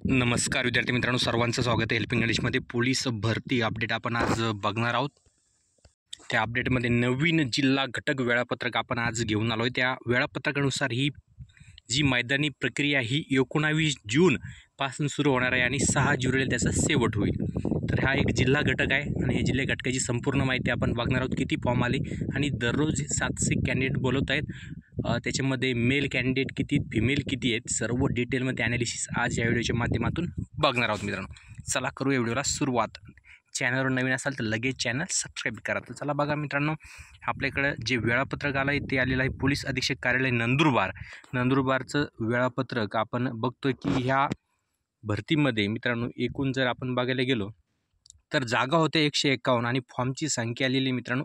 नमस्कार विद्यार्थी मित्रांनो, सर्वांचं स्वागत आहे हेल्पिंग इंग्लिशमध्ये. पोलीस भरती अपडेट आपण आज बघणार आहोत. त्या अपडेटमध्ये नवीन जिल्हा घटक वेळापत्रक आपण आज घेऊन आलो आहे. त्या वेळापत्रकानुसार ही जी मैदानी प्रक्रिया ही 19 जूनपासून सुरू होणार आहे आणि 6 जुलैला त्याचा शेवट होईल. तर हा एक जिल्हा घटक आहे आणि या जिल्हा घटकाची संपूर्ण माहिती आपण बघणार आहोत. किती फॉर्म आले आणि दररोज 700 कॅन्डिडेट बोलवत आहेत. त्याच्यामध्ये मेल कॅन्डिडेट किती, फिमेल किती आहेत, सर्व डिटेलमध्ये ॲनालिसिस आज या व्हिडिओच्या माध्यमातून बघणार आहोत. मित्रांनो, चला करू या व्हिडिओला सुरुवात. चॅनलवर नवीन असाल तर लगेच चॅनल सबस्क्राईब करा. तर चला बघा मित्रांनो, आपल्याकडं जे वेळापत्रक आलं आहे ते आलेलं आहे पोलीस अधीक्षक कार्यालय नंदुरबारचं वेळापत्रक आपण बघतोय की ह्या भरतीमध्ये मित्रांनो एकूण जर आपण बघायला गेलो तर जागा होत्या 151 आणि फॉर्मची संख्या आलेली मित्रांनो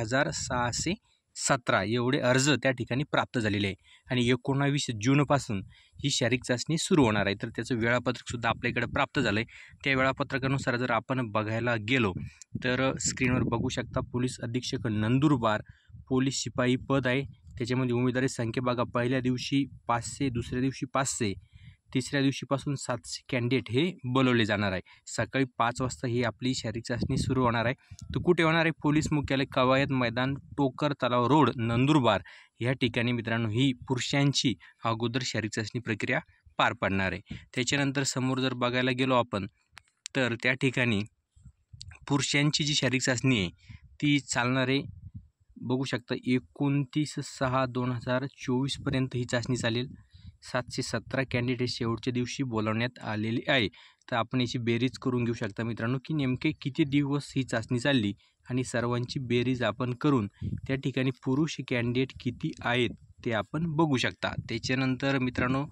8617 एवढे अर्ज त्या ठिकाणी प्राप्त झालेले आहे आणि 19 जूनपासून ही शारीरिक चाचणी सुरू होणार आहे. तर त्याचं वेळापत्रकसुद्धा आपल्याकडे प्राप्त झालं आहे. त्या वेळापत्रकानुसार जर आपण बघायला गेलो तर स्क्रीनवर बघू शकता पोलीस अधीक्षक नंदुरबार पोलीस शिपाई पद आहे. त्याच्यामध्ये उमेदवारी संख्या बघा, पहिल्या दिवशी 500, दुसऱ्या दिवशी 500, तिसऱ्या दिवशीपासून 700 कॅन्डिडेट हे बोलवले जाणार आहे. सकाळी 5 वाजता ही आपली शारीरिक चाचणी सुरू होणार आहे. तर कुठे होणार आहे? पोलीस मुख्यालय, कवायत मैदान, टोकर तलाव रोड, नंदुरबार ह्या ठिकाणी मित्रांनो ही पुरुषांची अगोदर शारीरिक चाचणी प्रक्रिया पार पडणार आहे. त्याच्यानंतर समोर जर बघायला गेलो आपण तर त्या ठिकाणी पुरुषांची जी शारीरिक चाचणी आहे ती चालणार आहे. बघू शकता 29/6/2024 पर्यंत ही चाचणी चालेल. 717 कॅन्डिडेट शेवटच्या दिवशी बोलवण्यात आलेले आहे. तर आपण याची बेरीज करून घेऊ शकता मित्रांनो की नेमके किती दिवस ही चाचणी चालली आणि सर्वांची बेरीज आपण करून त्या ठिकाणी पुरुष कॅन्डिडेट किती आहेत ते आपण बघू शकता. त्याच्यानंतर मित्रांनो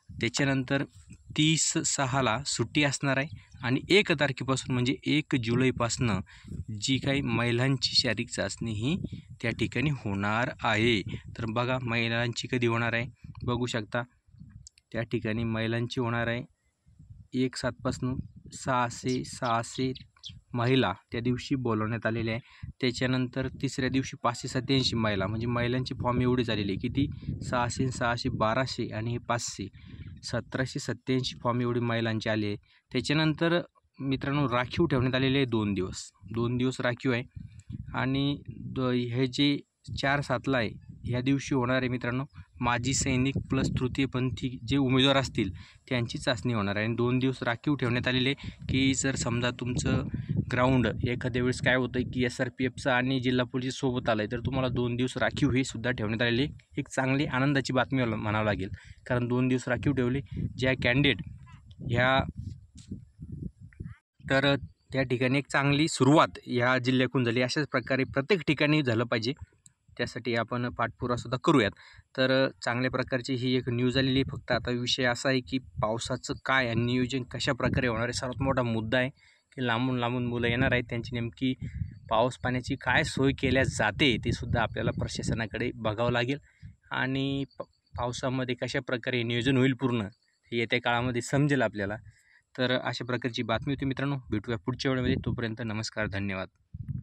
30/6ला सुट्टी असणार आहे आणि 1 तारखेपासून म्हणजे 1 जुलैपासून जी काही महिलांची शारीरिक चाचणी ही त्या ठिकाणी होणार आहे. तर बघा महिलांची कधी होणार आहे बघू शकता. त्या ठिकाणी महिलांची होणार आहे 1/7पासून 600 महिला त्या दिवशी बोलवण्यात आलेल्या आहे. त्याच्यानंतर तिसऱ्या दिवशी 587 महिला, म्हणजे महिलांची फॉर्म एवढे झालेले किती 600, 1200 आणि हे 500, 1787 फॉर्म एवढी महिलांचे आले आहे. त्याच्यानंतर मित्रांनो राखीव ठेवण्यात आलेले आहे 2 दिवस राखीव आहे आणि हे जे 4/7ला आहे ह्या दिवशी होणार आहे मित्रांनो माजी सैनिक प्लस तृतीयपंथी जे उमेदवार असतील त्यांची चाचणी होणार आहे आणि 2 दिवस राखीव ठेवण्यात आलेले की जर समजा तुमचं ग्राउंड एखाद्या वेळेस काय होतं की SRPFचं आणि जिल्हा पोलीस सोबत आलं आहे तर तुम्हाला 2 दिवस राखीव हे सुद्धा ठेवण्यात आलेले एक चांगली आनंदाची बातमी म्हणावं लागेल. कारण 2 दिवस राखीव ठेवले ज्या कॅन्डिडेट ह्या तर त्या ठिकाणी एक चांगली सुरुवात ह्या जिल्ह्यातून झाली. अशाच प्रकारे प्रत्येक ठिकाणी झालं पाहिजे, त्यासाठी आपण पाठपुरावासुद्धा करूयात. तर चांगल्या प्रकारची ही एक न्यूज आलेली आहे. फक्त आता विषय असा आहे की पावसाचं काय आणि नियोजन कशा प्रकारे होणार आहे. सर्वात मोठा मुद्दा आहे की लांबून मुलं येणार आहेत, त्यांची नेमकी पाऊस पाण्याची काय सोय केल्या जाते ते सुद्धा आपल्याला प्रशासनाकडे बघावं लागेल आणि पावसामध्ये कशा प्रकारे नियोजन होईल पूर्ण हे येत्या काळामध्ये समजेल आपल्याला. तर अशा प्रकारची बातमी होती मित्रांनो. भेटूया पुढच्या वेळेमध्ये. तोपर्यंत नमस्कार, धन्यवाद.